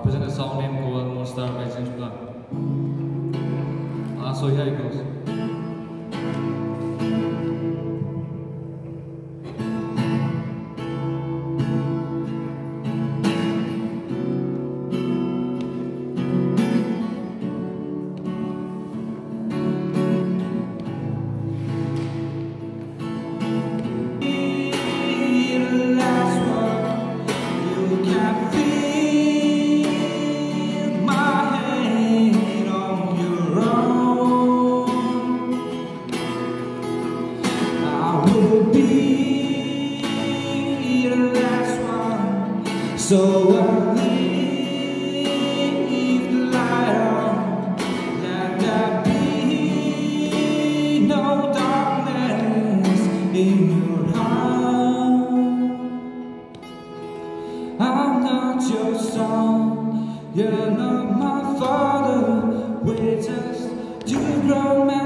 present a song named Gold More Star by James Blunt. So here it goes. So I leave the light on, let there be no darkness in your heart. I'm not your son, you're not my father, we're just two grown men.